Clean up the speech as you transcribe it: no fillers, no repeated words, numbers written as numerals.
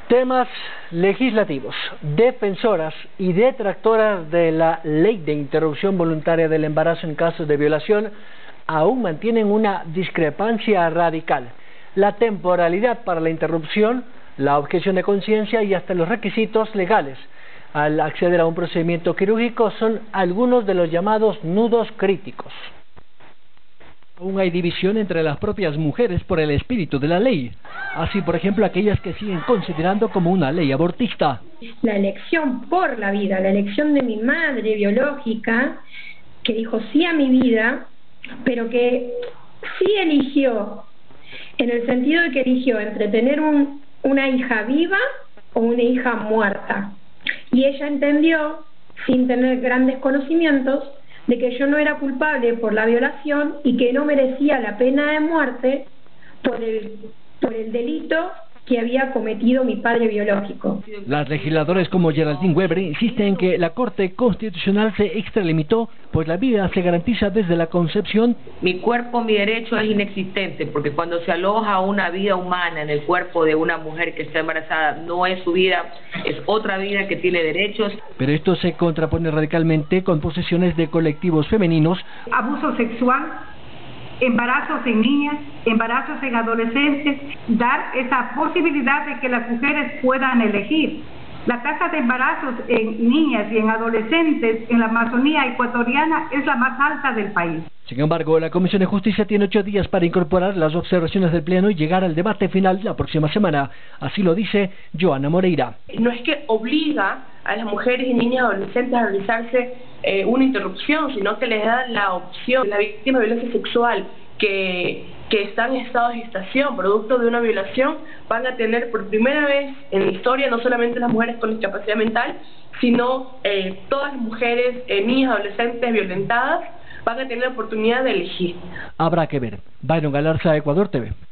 Temas legislativos. Defensoras y detractoras de la ley de interrupción voluntaria del embarazo en casos de violación aún mantienen una discrepancia radical. La temporalidad para la interrupción, la objeción de conciencia y hasta los requisitos legales al acceder a un procedimiento quirúrgico son algunos de los llamados nudos críticos. Aún hay división entre las propias mujeres por el espíritu de la ley. Así, por ejemplo, aquellas que siguen considerando como una ley abortista. La elección por la vida, la elección de mi madre biológica, que dijo sí a mi vida, pero que sí eligió, en el sentido de que eligió entre tener una hija viva o una hija muerta. Y ella entendió, sin tener grandes conocimientos, de que yo no era culpable por la violación y que no merecía la pena de muerte por el delito que había cometido mi padre biológico. Las legisladoras como Geraldine Weber insisten en que la Corte Constitucional se extralimitó, pues la vida se garantiza desde la concepción. Mi cuerpo, mi derecho es inexistente, porque cuando se aloja una vida humana en el cuerpo de una mujer que está embarazada, no es su vida, es otra vida que tiene derechos. Pero esto se contrapone radicalmente con posiciones de colectivos femeninos. Abuso sexual, embarazos en niñas, embarazos en adolescentes, dar esa posibilidad de que las mujeres puedan elegir. La tasa de embarazos en niñas y en adolescentes en la Amazonía ecuatoriana es la más alta del país. Sin embargo, la Comisión de Justicia tiene 8 días para incorporar las observaciones del Pleno y llegar al debate final la próxima semana. Así lo dice Joana Moreira. No es que obliga a las mujeres y niñas y adolescentes a realizarse una interrupción, sino que les da la opción. La víctima de violencia sexual que están en estado de gestación, producto de una violación, van a tener por primera vez en la historia, no solamente las mujeres con discapacidad mental, sino todas las mujeres, niñas, adolescentes violentadas, van a tener la oportunidad de elegir. Habrá que ver. Byron Galarza, Ecuador TV.